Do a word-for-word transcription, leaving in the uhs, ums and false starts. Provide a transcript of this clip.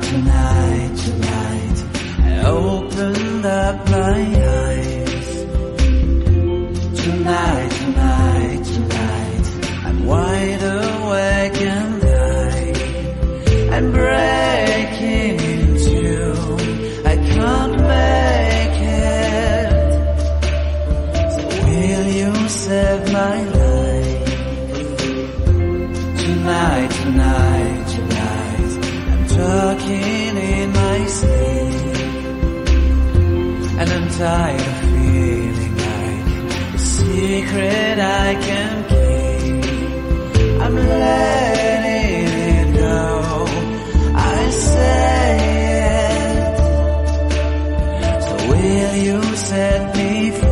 tonight, tonight, I opened up my eyes. Tonight, tonight, tonight, I'm wide awake and I, I'm breaking into, I can't make it. So will you save my life? Tonight, tonight, tonight, I'm talking in my sleep, and I'm tired of feeling like a secret I can keep. I'm letting it go, I say it. So will you set me free?